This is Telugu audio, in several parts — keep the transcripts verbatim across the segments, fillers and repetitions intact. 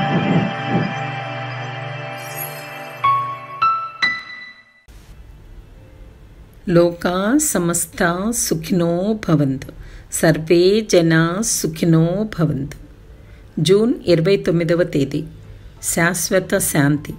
లోకా సమస్తా సుఖినో భవంతు, సర్వే జనా సుఖినో భవంతు. జూన్ ఇరవై తొమ్మిదవ తేదీ. శాశ్వత శాంతి.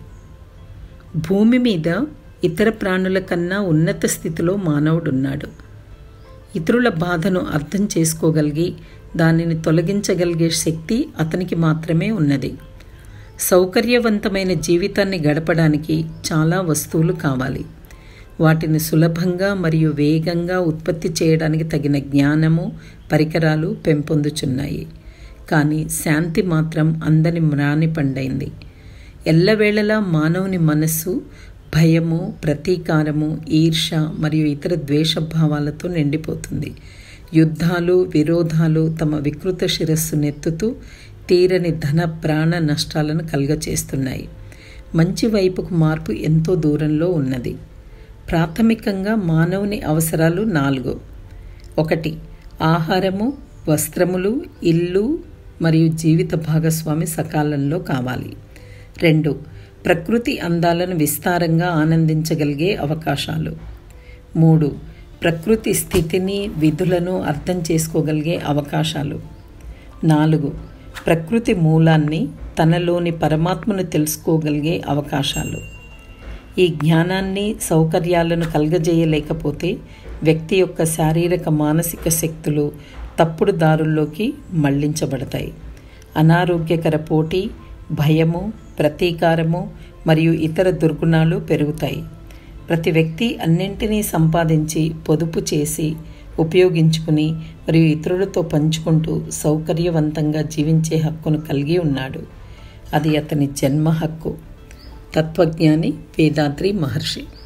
భూమి మీద ఇతర ప్రాణుల కన్నా ఉన్నత స్థితిలో మానవుడున్నాడు. ఇతరుల బాధను అర్థం చేసుకోగలిగి దానిని తొలగించగలిగే శక్తి అతనికి మాత్రమే ఉన్నది. సౌకర్యవంతమైన జీవితాన్ని గడపడానికి చాలా వస్తువులు కావాలి. వాటిని సులభంగా మరియు వేగంగా ఉత్పత్తి చేయడానికి తగిన జ్ఞానము, పరికరాలు పెంపొందుచున్నాయి. కానీ శాంతి మాత్రం అందని మ్రాని పండైంది. ఎల్లవేళలా మానవుని మనస్సు భయము, ప్రతీకారము, ఈర్ష మరియు ఇతర ద్వేషభావాలతో నిండిపోతుంది. యుద్ధాలు, విరోధాలు తమ వికృత శిరస్సు నెత్తుతూ తీరని ధన ప్రాణ నష్టాలను కలుగచేస్తున్నాయి. మంచి వైపుకు మార్పు ఎంతో దూరంలో ఉన్నది. ప్రాథమికంగా మానవుని అవసరాలు నాలుగు. ఒకటి, ఆహారము, వస్త్రములు, ఇల్లు మరియు జీవిత భాగస్వామి సకాలంలో కావాలి. రెండు, ప్రకృతి అందాలను విస్తారంగా ఆనందించగలిగే అవకాశాలు. మూడు, ప్రకృతి స్థితిని, విధులను అర్థం చేసుకోగలిగే అవకాశాలు. నాలుగు, ప్రకృతి మూలాన్ని, తనలోని పరమాత్మను తెలుసుకోగలిగే అవకాశాలు. ఈ జ్ఞానాన్ని, సౌకర్యాలను కలగజేయలేకపోతే వ్యక్తి యొక్క శారీరక, మానసిక శక్తులు తప్పుడు దారుల్లోకి మళ్లించబడతాయి. అనారోగ్యకర పోటీ, భయము, ప్రతీకారము మరియు ఇతర దుర్గుణాలు పెరుగుతాయి. ప్రతి వ్యక్తి అన్నింటినీ సంపాదించి, పొదుపు చేసి, ఉపయోగించుకుని మరియు ఇతరులతో పంచుకుంటూ సౌకర్యవంతంగా జీవించే హక్కును కలిగి ఉన్నాడు. అది అతని జన్మ హక్కు. తత్వజ్ఞాని వేదాద్రి మహర్షి.